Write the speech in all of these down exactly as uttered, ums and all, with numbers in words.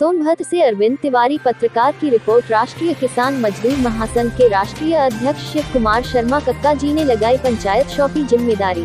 सोनभद्र से अरविंद तिवारी पत्रकार की रिपोर्ट। राष्ट्रीय किसान मजदूर महासंघ के राष्ट्रीय अध्यक्ष शिव कुमार शर्मा कक्का जी ने लगाई पंचायत सौंपी जिम्मेदारी।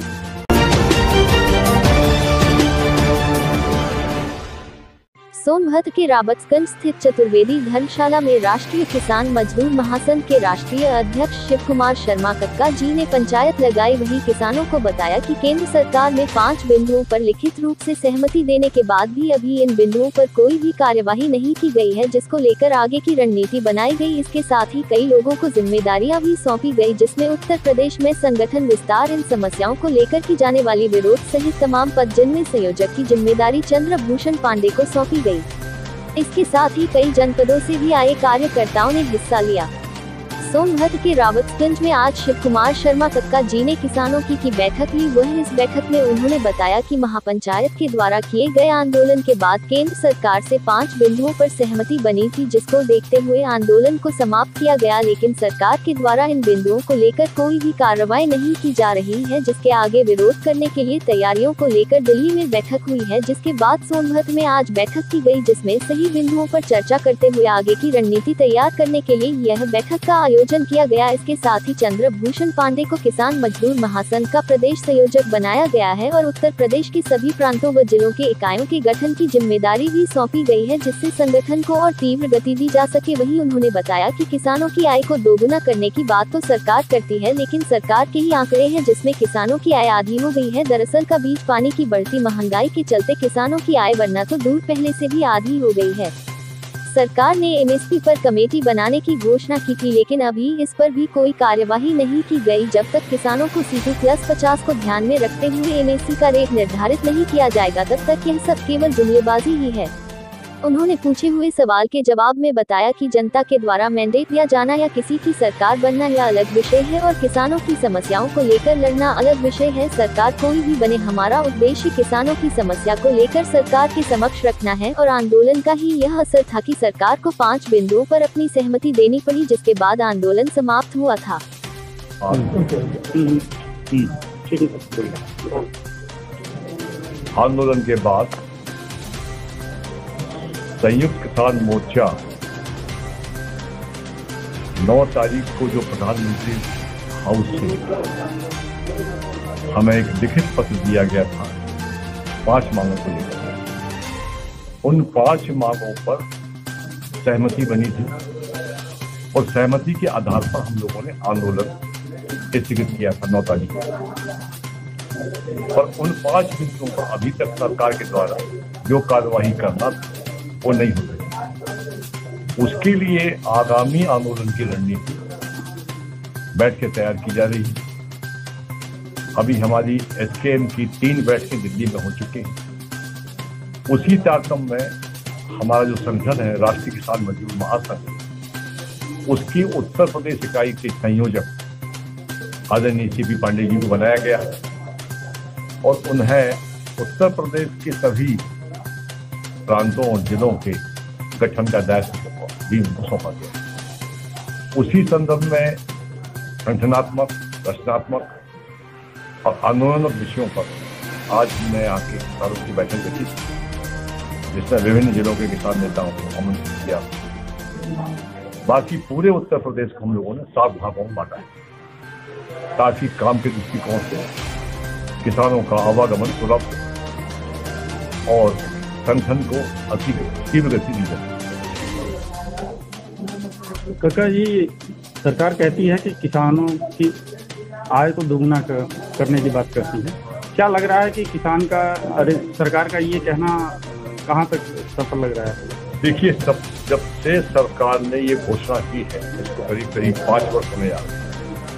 सोनभद्र के राबर्ट्सगंज स्थित चतुर्वेदी धर्मशाला में राष्ट्रीय किसान मजदूर महासंघ के राष्ट्रीय अध्यक्ष शिव कुमार शर्मा कक्का जी ने पंचायत लगाई। वहीं किसानों को बताया कि केंद्र सरकार ने पाँच बिंदुओं पर लिखित रूप से सहमति देने के बाद भी अभी इन बिंदुओं पर कोई भी कार्यवाही नहीं की गई है, जिसको लेकर आगे की रणनीति बनाई गई। इसके साथ ही कई लोगों को जिम्मेदारियां भी सौंपी गई, जिसमें उत्तर प्रदेश में संगठन विस्तार, इन समस्याओं को लेकर की जाने वाली विरोध सहित तमाम पद, जिनमें संयोजक की जिम्मेदारी चंद्रभूषण पांडे को सौंपी गई। इसके साथ ही कई जनपदों से भी आए कार्यकर्ताओं ने हिस्सा लिया। सोनभद्र के राबर्ट्सगंज में आज शिव कुमार शर्मा कक्का जी ने किसानों की की बैठक ली। वह इस बैठक में उन्होंने बताया कि महापंचायत के द्वारा किए गए आंदोलन के बाद केंद्र सरकार से पाँच बिंदुओं पर सहमति बनी थी, जिसको देखते हुए आंदोलन को समाप्त किया गया, लेकिन सरकार के द्वारा इन बिंदुओं को लेकर कोई भी कार्रवाई नहीं की जा रही है, जिसके आगे विरोध करने के लिए तैयारियों को लेकर दिल्ली में बैठक हुई है। जिसके बाद सोनभद्र में आज बैठक की गई, जिसमें सही बिंदुओं पर चर्चा करते हुए आगे की रणनीति तैयार करने के लिए यह बैठक का आयोजन किया गया। इसके साथ ही चंद्रभूषण पांडे को किसान मजदूर महासंघ का प्रदेश संयोजक बनाया गया है और उत्तर प्रदेश के सभी प्रांतों व जिलों के इकाइयों के गठन की जिम्मेदारी भी सौंपी गई है, जिससे संगठन को और तीव्र गति दी जा सके। वहीं उन्होंने बताया कि किसानों की आय को दोगुना करने की बात तो सरकार करती है, लेकिन सरकार के ही आंकड़े हैं जिसमें किसानों की आय आधी हो गई है। दरअसल का बीज पानी की बढ़ती महंगाई के चलते किसानों की आय बढ़ना तो दूर, पहले से भी आधी हो गई है। सरकार ने एमएसपी पर कमेटी बनाने की घोषणा की थी, लेकिन अभी इस पर भी कोई कार्यवाही नहीं की गई। जब तक किसानों को सीटू प्लस पचास को ध्यान में रखते हुए एमएसपी का रेट निर्धारित नहीं किया जाएगा, तब तक यह सब केवल जुमलेबाजी ही है। उन्होंने पूछे हुए सवाल के जवाब में बताया कि जनता के द्वारा मैंडेट दिया जाना या किसी की सरकार बनना यह अलग विषय है और किसानों की समस्याओं को लेकर लड़ना अलग विषय है। सरकार कोई भी बने, हमारा उद्देश्य किसानों की समस्या को लेकर सरकार के समक्ष रखना है और आंदोलन का ही यह असर था कि सरकार को पाँच बिंदुओं पर अपनी सहमति देनी पड़ी, जिसके बाद आंदोलन समाप्त हुआ था। आंदोलन के बाद संयुक्त किसान मोर्चा नौ तारीख को जो प्रधानमंत्री हाउस से हमें एक लिखित पत्र दिया गया था पांच मांगों को लेकर, उन पांच मांगों पर सहमति बनी थी और सहमति के आधार पर हम लोगों ने आंदोलन स्थगित किया था नौ तारीख को। और उन पांच बिंदुओं पर अभी तक सरकार के द्वारा जो कार्यवाही करना वो नहीं हो रही। उसके लिए आगामी आंदोलन की रणनीति बैठ के तैयार की जा रही है। अभी हमारी एसकेएम की तीन बैठकें दिल्ली में हो चुकी हैं। उसी तारतम्य में हमारा जो संगठन है राष्ट्रीय किसान मजदूर महासंघ, उसकी उत्तर प्रदेश इकाई के संयोजक आदरणीय सीपी पांडे जी को बनाया गया है और उन्हें उत्तर प्रदेश के सभी प्रांतों और जिलों के गठन का दायित्व भी उनको सौंपा गया। उसी संदर्भ में संगठनात्मक, रचनात्मक और आंदोलनात्मक विषयों पर आज मैं आके किसानों की बैठक रखी, जिसमें विभिन्न जिलों के किसान नेताओं को आमंत्रित किया। बाकी पूरे उत्तर प्रदेश को हम लोगों ने सात भागों में बांटा है, ताकि काम के दृष्टिकोण से किसानों का आवागमन सुलभ और संगठन को अति तीव्र गति दी जाए। कक्का जी, सरकार कहती है कि किसानों की आय को दोगुना कर, करने की बात करती है। क्या लग रहा है कि किसान का, अरे सरकार का ये कहना कहाँ तक सफल लग रहा है? देखिए, सब जब से सरकार ने ये घोषणा की है, इसको करीब करीब पाँच वर्ष में आ गए।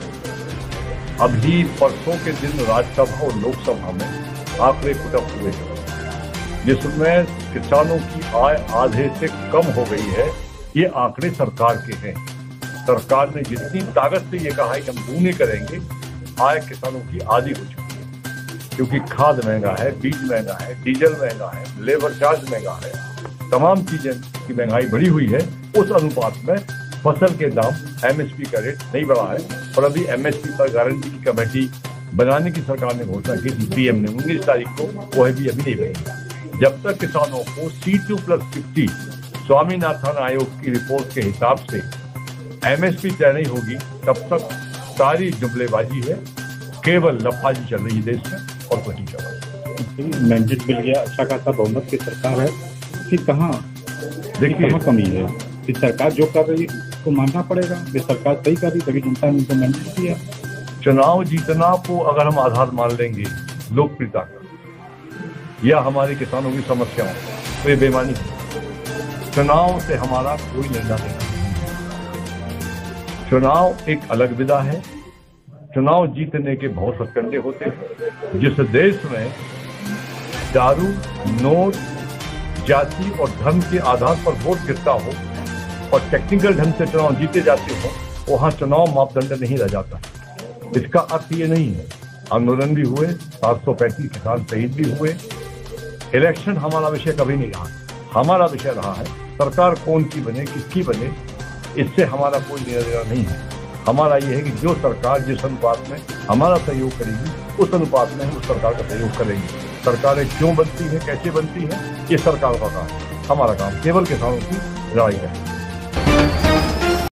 अभी परसों के दिन राज्यसभा और लोकसभा में आंकड़े पुटअप हुए हैं, जिसमें किसानों की आय आधे से कम हो गई है। ये आंकड़े सरकार के हैं। सरकार ने जितनी ताकत से ये कहा है कि हम दूनी करेंगे, आय किसानों की आधी हो चुकी है, क्योंकि खाद महंगा है, बीज महंगा है, डीजल महंगा है, लेबर चार्ज महंगा है, तमाम चीजें की महंगाई बढ़ी हुई है। उस अनुपात में फसल के दाम, एमएसपी का रेट नहीं बढ़ा है और अभी एमएसपी पर गारंटी की कमेटी बनाने की सरकार ने घोषणा की थी पीएम ने उन्नीस तारीख को, वह भी अभी नहीं बनी। जब तक किसानों को C two plus fifty Swaminathan आयोग की रिपोर्ट के हिसाब से एमएसपी तय नहीं होगी तब तक सारी जुमलेबाजी है, केवल लफाजी चल रही है देश में और कुछ नहीं चल रहा। मैंडेट मिल गया, अच्छा खासा बहुमत की सरकार है, फिर कहाँ देखिए कहाँ कमी है? फिर सरकार जो कर रही है उसको मानना पड़ेगा। फिर सरकार सही कर रही तभी जनता ने उनको मैंडेट दिया। चुनाव जीतना को अगर हम आधार मान लेंगे लोकप्रियता का या हमारे किसानों की समस्याओं तो ये बेईमानी है। चुनाव से हमारा कोई लेना देना नहीं। चुनाव एक अलग विधा है। चुनाव जीतने के बहुत हथकंडे होते हैं। जिस देश में दारू, नोट, जाति और धर्म के आधार पर वोट गिरता हो और टेक्निकल ढंग से चुनाव जीते जाते हो, वहां चुनाव मापदंड नहीं रह जाता। इसका अर्थ ये नहीं है, आंदोलन भी हुए, सात सौ पैंतीस किसान शहीद भी हुए। इलेक्शन हमारा विषय कभी नहीं रहा। हमारा विषय रहा है सरकार कौन सी बने, किसकी बने, इससे हमारा कोई लेना देना नहीं है। हमारा ये है कि जो सरकार जिस अनुपात में हमारा सहयोग करेगी उस अनुपात में हम उस सरकार का सहयोग करेंगे। सरकारें क्यों बनती है, कैसे बनती है, ये सरकार का काम है। हमारा काम केवल किसानों की लड़ाई है।